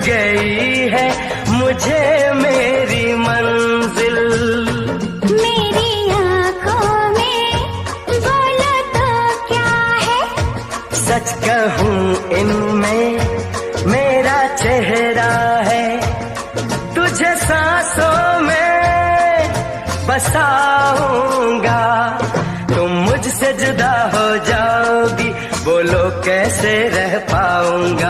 गई है मुझे मेरी मंजिल। मेरी आंखों में बोलो तो क्या है, सच कहूँ इनमें मेरा चेहरा है। तुझे सांसों में बसाऊंगा, तुम मुझसे जुदा हो जाओगी, बोलो कैसे रह पाऊंगा।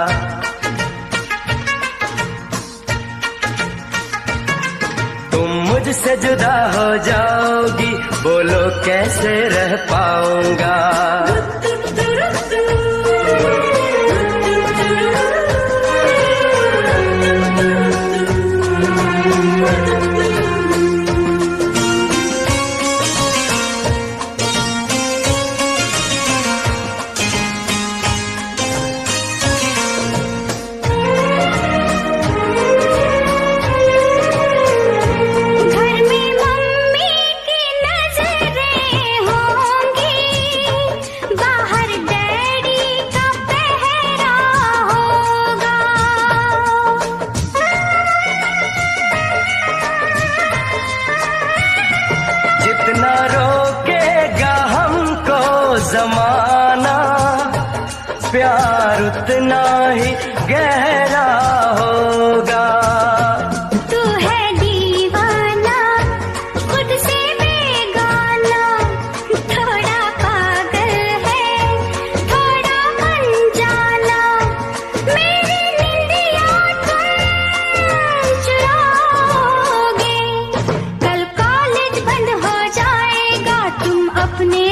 तुम मुझसे जुदा हो जाओगी, बोलो कैसे रह पाऊंगा। जितना रोकेगा हमको जमाना, प्यार उतना ही गहरा होगा। तू है दीवाना खुद से बेगाना, थोड़ा पागल है थोड़ा अनजाना। मेरी निंदिया तुम चुराओगे, कल कॉलेज बंद हो जाएगा, तुम अपने